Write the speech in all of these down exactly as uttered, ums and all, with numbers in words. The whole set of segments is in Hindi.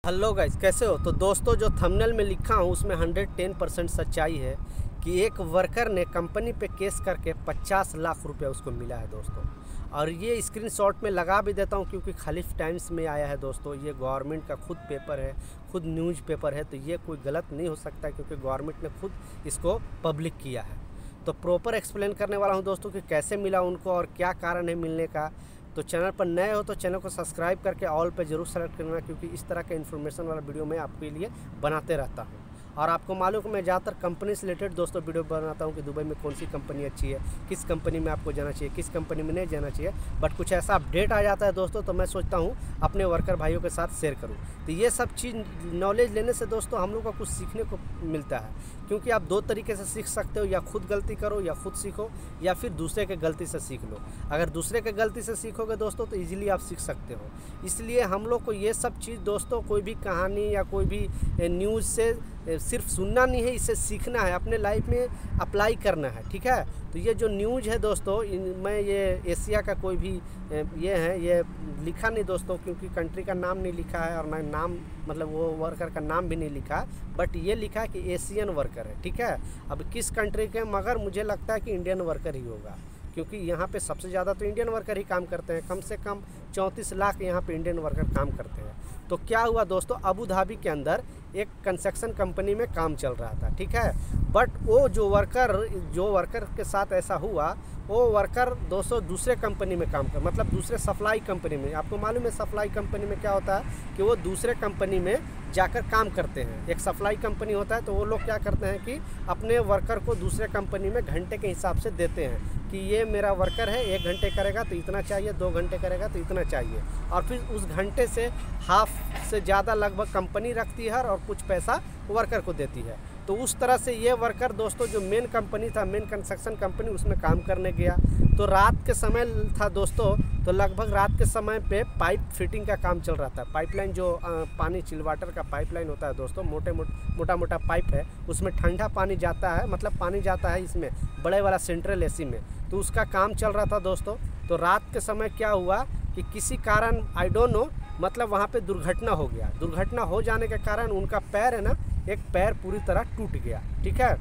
हेलो गाइस, कैसे हो। तो दोस्तों, जो थंबनेल में लिखा हूँ उसमें हंड्रेड टेन परसेंट सच्चाई है कि एक वर्कर ने कंपनी पे केस करके पचास लाख रुपया उसको मिला है दोस्तों। और ये स्क्रीनशॉट में लगा भी देता हूँ क्योंकि खलीफ टाइम्स में आया है दोस्तों। ये गवर्नमेंट का खुद पेपर है, खुद न्यूज़ पेपर है, तो ये कोई गलत नहीं हो सकता क्योंकि गवर्नमेंट ने खुद इसको पब्लिक किया है। तो प्रॉपर एक्सप्लेन करने वाला हूँ दोस्तों कि कैसे मिला उनको और क्या कारण है मिलने का। तो चैनल पर नए हो तो चैनल को सब्सक्राइब करके ऑल पे जरूर सेलेक्ट करना, क्योंकि इस तरह के इन्फॉर्मेशन वाला वीडियो मैं आपके लिए बनाते रहता हूँ। और आपको मालूम है कि मैं ज़्यादातर कंपनी से रिलेटेड दोस्तों वीडियो बनाता हूँ कि दुबई में कौन सी कंपनी अच्छी है, किस कंपनी में आपको जाना चाहिए, किस कंपनी में नहीं जाना चाहिए। बट कुछ ऐसा अपडेट आ जाता है दोस्तों, तो मैं सोचता हूँ अपने वर्कर भाइयों के साथ शेयर करूँ। तो ये सब चीज़ नॉलेज लेने से दोस्तों हम लोग को कुछ सीखने को मिलता है, क्योंकि आप दो तरीके से सीख सकते हो, या खुद गलती करो या खुद सीखो, या फिर दूसरे के गलती से सीख लो। अगर दूसरे के गलती से सीखोगे दोस्तों तो ईजिली आप सीख सकते हो। इसलिए हम लोग को ये सब चीज़ दोस्तों, कोई भी कहानी या कोई भी न्यूज़ से सिर्फ सुनना नहीं है, इसे सीखना है, अपने लाइफ में अप्लाई करना है। ठीक है। तो ये जो न्यूज़ है दोस्तों, मैं ये एशिया का कोई भी ये है, ये लिखा नहीं दोस्तों, क्योंकि कंट्री का नाम नहीं लिखा है और ना नाम मतलब वो वर्कर का नाम भी नहीं लिखा, बट ये लिखा है कि एशियन वर्कर है। ठीक है। अब किस कंट्री के, मगर मुझे लगता है कि इंडियन वर्कर ही होगा, क्योंकि यहाँ पे सबसे ज़्यादा तो इंडियन वर्कर ही काम करते हैं। कम से कम चौंतीस लाख यहाँ पे इंडियन वर्कर काम करते हैं। तो क्या हुआ दोस्तों, अबू धाबी के अंदर एक कंस्ट्रक्शन कंपनी में काम चल रहा था। ठीक है। बट वो जो वर्कर जो वर्कर के साथ ऐसा हुआ, वो वर्कर दोस्तों दूसरे कंपनी में काम कर मतलब दूसरे सप्लाई कंपनी में। आपको मालूम है सप्लाई कंपनी में क्या होता है कि वो दूसरे कंपनी में जाकर काम करते हैं। एक सप्लाई कंपनी होता है, तो वो लोग क्या करते हैं कि अपने वर्कर को दूसरे कंपनी में घंटे के हिसाब से देते हैं कि ये मेरा वर्कर है, एक घंटे करेगा तो इतना चाहिए, दो घंटे करेगा तो इतना चाहिए, और फिर उस घंटे से हाफ से ज़्यादा लगभग कंपनी रखती है और कुछ पैसा वर्कर को देती है। तो उस तरह से ये वर्कर दोस्तों, जो मेन कंपनी था, मेन कंस्ट्रक्शन कंपनी, उसमें काम करने गया। तो रात के समय था दोस्तों, तो लगभग रात के समय पे पाइप फिटिंग का काम चल रहा था। पाइपलाइन जो आ, पानी चिल वाटर का पाइपलाइन होता है दोस्तों, मोटे मोट, मोटा मोटा पाइप है, उसमें ठंडा पानी जाता है, मतलब पानी जाता है इसमें बड़े वाला सेंट्रल एसी में। तो उसका काम चल रहा था दोस्तों। तो रात के समय क्या हुआ कि किसी कारण आई डोंट नो, मतलब वहाँ पे दुर्घटना हो गया। दुर्घटना हो जाने के कारण उनका पैर है ना, एक पैर पूरी तरह टूट गया। ठीक है।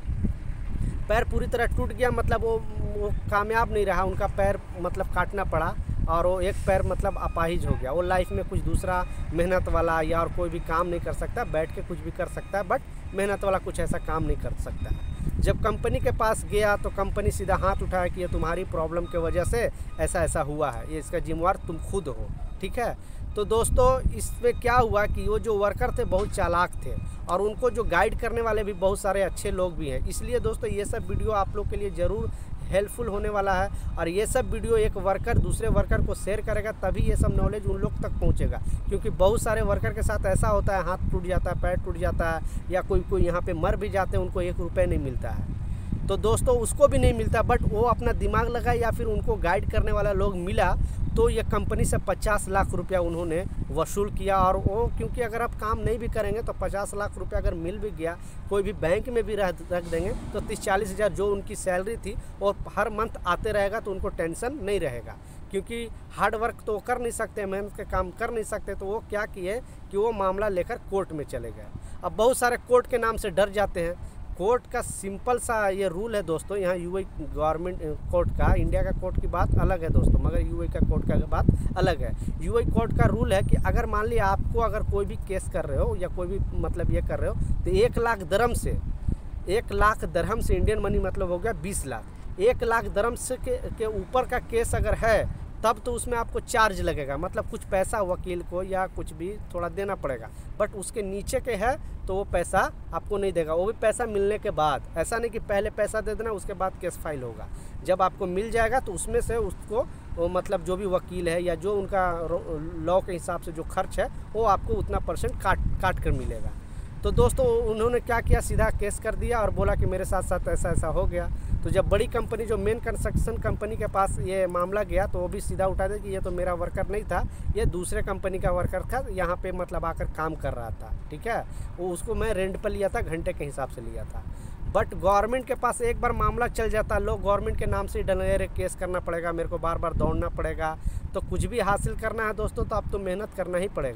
पैर पूरी तरह टूट गया मतलब वो वो कामयाब नहीं रहा, उनका पैर मतलब काटना पड़ा, और वो एक पैर मतलब अपाहिज हो गया। वो लाइफ में कुछ दूसरा मेहनत वाला या और कोई भी काम नहीं कर सकता, बैठ के कुछ भी कर सकता है, बट मेहनत वाला कुछ ऐसा काम नहीं कर सकता है। जब कंपनी के पास गया तो कंपनी सीधा हाथ उठाया कि ये तुम्हारी प्रॉब्लम के वजह से ऐसा ऐसा हुआ है, ये इसका जिम्मेवार तुम खुद हो। ठीक है। तो दोस्तों, इसमें क्या हुआ कि वो जो वर्कर थे बहुत चालाक थे, और उनको जो गाइड करने वाले भी बहुत सारे अच्छे लोग भी हैं। इसलिए दोस्तों ये सब वीडियो आप लोग के लिए ज़रूर हेल्पफुल होने वाला है, और ये सब वीडियो एक वर्कर दूसरे वर्कर को शेयर करेगा तभी ये सब नॉलेज उन लोग तक पहुंचेगा। क्योंकि बहुत सारे वर्कर के साथ ऐसा होता है, हाथ टूट जाता है, पैर टूट जाता है, या कोई कोई यहाँ पे मर भी जाते हैं, उनको एक रुपये नहीं मिलता है। तो दोस्तों उसको भी नहीं मिलता, बट वो अपना दिमाग लगाए या फिर उनको गाइड करने वाला लोग मिला, तो ये कंपनी से पचास लाख रुपया उन्होंने वसूल किया। और वो क्योंकि अगर आप काम नहीं भी करेंगे तो पचास लाख रुपया अगर मिल भी गया, कोई भी बैंक में भी रख रख देंगे, तो तीस चालीस हज़ार जो उनकी सैलरी थी और हर मंथ आते रहेगा, तो उनको टेंशन नहीं रहेगा। क्योंकि हार्ड वर्क तो कर नहीं सकते, मेहनत के काम कर नहीं सकते, तो वो क्या किए कि वो मामला लेकर कोर्ट में चले गए। अब बहुत सारे कोर्ट के नाम से डर जाते हैं। कोर्ट का सिंपल सा ये रूल है दोस्तों, यहाँ यूएई गवर्नमेंट कोर्ट का, इंडिया का कोर्ट की बात अलग है दोस्तों, मगर यूएई का कोर्ट का बात अलग है। यूएई कोर्ट का रूल है कि अगर मान लिया आपको अगर कोई भी केस कर रहे हो या कोई भी मतलब ये कर रहे हो, तो एक लाख दरम से एक लाख दरहम से इंडियन मनी मतलब हो गया बीस लाख। एक लाख दरम से के, के ऊपर का केस अगर है तब तो उसमें आपको चार्ज लगेगा, मतलब कुछ पैसा वकील को या कुछ भी थोड़ा देना पड़ेगा। बट उसके नीचे के है तो वो पैसा आपको नहीं देगा, वो भी पैसा मिलने के बाद। ऐसा नहीं कि पहले पैसा दे देना उसके बाद केस फाइल होगा। जब आपको मिल जाएगा तो उसमें से उसको वो मतलब जो भी वकील है या जो उनका लॉ के हिसाब से जो खर्च है, वो आपको उतना परसेंट काट काट कर मिलेगा। तो दोस्तों उन्होंने क्या किया, सीधा केस कर दिया और बोला कि मेरे साथ साथ ऐसा ऐसा हो गया। तो जब बड़ी कंपनी जो मेन कंस्ट्रक्शन कंपनी के पास ये मामला गया, तो वो भी सीधा उठा दे कि ये तो मेरा वर्कर नहीं था, ये दूसरे कंपनी का वर्कर था, यहाँ पे मतलब आकर काम कर रहा था। ठीक है। वो उसको मैं रेंट पर लिया था, घंटे के हिसाब से लिया था। बट गवर्नमेंट के पास एक बार मामला चल जाता, लोग गवर्नमेंट के नाम से डरे केस करना पड़ेगा, मेरे को बार बार दौड़ना पड़ेगा। तो कुछ भी हासिल करना है दोस्तों तो अब तो मेहनत करना ही पड़ेगा।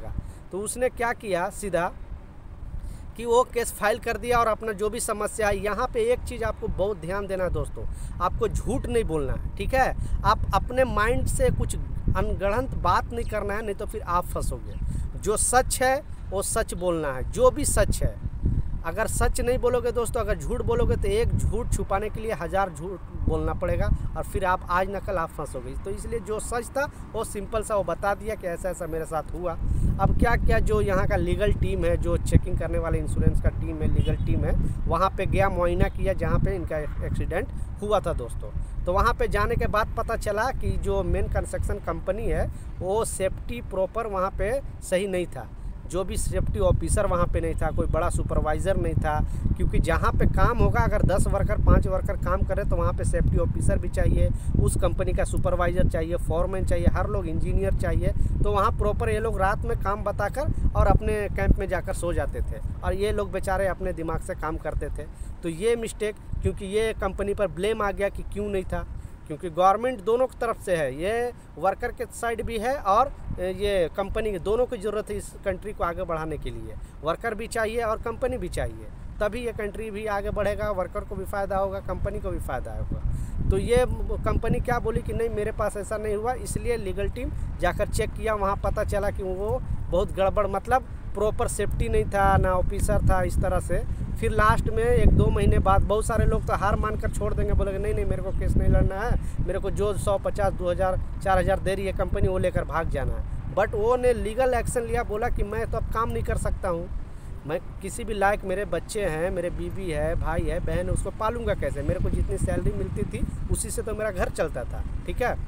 तो उसने क्या किया सीधा कि वो केस फाइल कर दिया और अपना जो भी समस्या है। यहाँ पे एक चीज़ आपको बहुत ध्यान देना है दोस्तों, आपको झूठ नहीं बोलना है, ठीक है। आप अपने माइंड से कुछ अनगढ़ंत बात नहीं करना है, नहीं तो फिर आप फंसोगे। जो सच है वो सच बोलना है, जो भी सच है। अगर सच नहीं बोलोगे दोस्तों, अगर झूठ बोलोगे तो एक झूठ छुपाने के लिए हज़ार झूठ बोलना पड़ेगा और फिर आप आज न कल आप फंसोगे। तो इसलिए जो सच था वो सिंपल सा वो बता दिया कि ऐसा ऐसा मेरे साथ हुआ। अब क्या क्या जो यहाँ का लीगल टीम है, जो चेकिंग करने वाले इंश्योरेंस का टीम है, लीगल टीम है, वहाँ पे गया, मुआयना किया जहाँ पे इनका एक्सीडेंट हुआ था दोस्तों। तो वहाँ पे जाने के बाद पता चला कि जो मेन कंस्ट्रक्शन कंपनी है वो सेफ्टी प्रॉपर वहाँ पे सही नहीं था। जो भी सेफ्टी ऑफिसर वहाँ पे नहीं था, कोई बड़ा सुपरवाइज़र नहीं था, क्योंकि जहाँ पे काम होगा अगर दस वर्कर पाँच वर्कर काम करे तो वहाँ पे सेफ्टी ऑफिसर भी चाहिए, उस कंपनी का सुपरवाइज़र चाहिए, फॉरमैन चाहिए, हर लोग इंजीनियर चाहिए। तो वहाँ प्रॉपर ये लोग रात में काम बताकर और अपने कैंप में जाकर सो जाते थे और ये लोग बेचारे अपने दिमाग से काम करते थे। तो ये मिस्टेक, क्योंकि ये कंपनी पर ब्लेम आ गया कि क्यों नहीं था, क्योंकि गवर्नमेंट दोनों की तरफ से है, ये वर्कर के साइड भी है और ये कंपनी की, दोनों की ज़रूरत है इस कंट्री को आगे बढ़ाने के लिए। वर्कर भी चाहिए और कंपनी भी चाहिए, तभी ये कंट्री भी आगे बढ़ेगा, वर्कर को भी फ़ायदा होगा, कंपनी को भी फ़ायदा होगा। तो ये कंपनी क्या बोली कि नहीं मेरे पास ऐसा नहीं हुआ, इसलिए लीगल टीम जाकर चेक किया, वहाँ पता चला कि वो बहुत गड़बड़, मतलब प्रॉपर सेफ्टी नहीं था, ना ऑफिसर था, इस तरह से। फिर लास्ट में एक दो महीने बाद बहुत सारे लोग तो हार मानकर छोड़ देंगे, बोलेंगे नहीं नहीं मेरे को केस नहीं लड़ना है, मेरे को जो सौ पचास दो हज़ार चार हज़ार दे रही है कंपनी वो लेकर भाग जाना है। बट वो ने लीगल एक्शन लिया, बोला कि मैं तो अब काम नहीं कर सकता हूँ, मैं किसी भी लायक, मेरे बच्चे हैं, मेरे बीवी है, भाई है, बहन है, उसको पालूंगा कैसे, मेरे को जितनी सैलरी मिलती थी उसी से तो मेरा घर चलता था, ठीक है।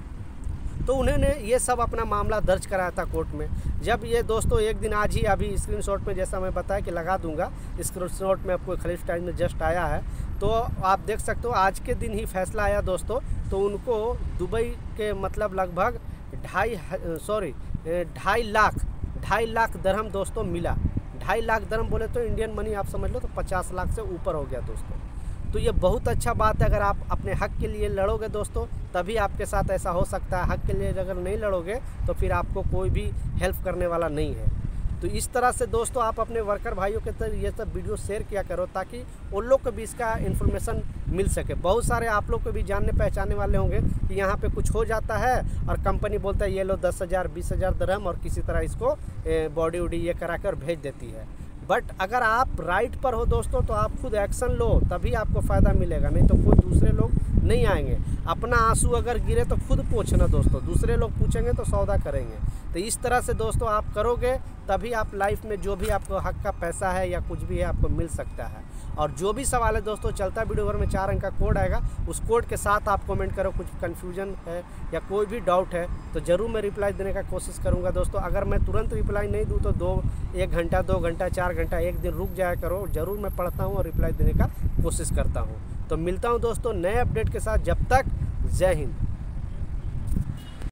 तो उन्होंने ये सब अपना मामला दर्ज कराया था कोर्ट में। जब ये दोस्तों एक दिन आज ही अभी स्क्रीनशॉट में जैसा मैं बताया कि लगा दूंगा, स्क्रीनशॉट में आपको खलीफ टाइम में जस्ट आया है, तो आप देख सकते हो आज के दिन ही फैसला आया दोस्तों। तो उनको दुबई के मतलब लगभग ढाई सॉरी ढाई लाख ढाई लाख दरहम दोस्तों मिला। ढाई लाख दरहम बोले तो इंडियन मनी आप समझ लो तो पचास लाख से ऊपर हो गया दोस्तों। तो ये बहुत अच्छा बात है, अगर आप अपने हक के लिए लड़ोगे दोस्तों तभी आपके साथ ऐसा हो सकता है। हक के लिए अगर नहीं लड़ोगे तो फिर आपको कोई भी हेल्प करने वाला नहीं है। तो इस तरह से दोस्तों आप अपने वर्कर भाइयों के तरह ये सब वीडियो शेयर किया करो ताकि उन लोग को भी इसका इन्फॉर्मेशन मिल सके। बहुत सारे आप लोग को भी जानने पहचानने वाले होंगे कि यहाँ पे कुछ हो जाता है और कंपनी बोलता है ये लो दस हज़ार बीस हज़ार दरहम और किसी तरह इसको बॉडी वॉडी ये करा कर भेज देती है। बट अगर आप राइट पर हो दोस्तों तो आप खुद एक्शन लो तभी आपको फ़ायदा मिलेगा, नहीं तो कोई दूसरे लोग नहीं आएंगे। अपना आंसू अगर गिरे तो खुद पूछना दोस्तों, दूसरे लोग पूछेंगे तो सौदा करेंगे। तो इस तरह से दोस्तों आप करोगे तभी आप लाइफ में जो भी आपको हक का पैसा है या कुछ भी है आपको मिल सकता है। और जो भी सवाल है दोस्तों चलता वीडियो भर में चार अंक का कोड आएगा, उस कोड के साथ आप कमेंट करो, कुछ कन्फ्यूजन है या कोई भी डाउट है तो ज़रूर मैं रिप्लाई देने का कोशिश करूँगा दोस्तों। अगर मैं तुरंत रिप्लाई नहीं दूँ तो दो एक घंटा दो घंटा चार घंटा एक दिन रुक जाया करो, ज़रूर मैं पढ़ता हूँ और रिप्लाई देने का कोशिश करता हूँ। तो मिलता हूँ दोस्तों नए अपडेट के साथ, जब तक जय हिंद।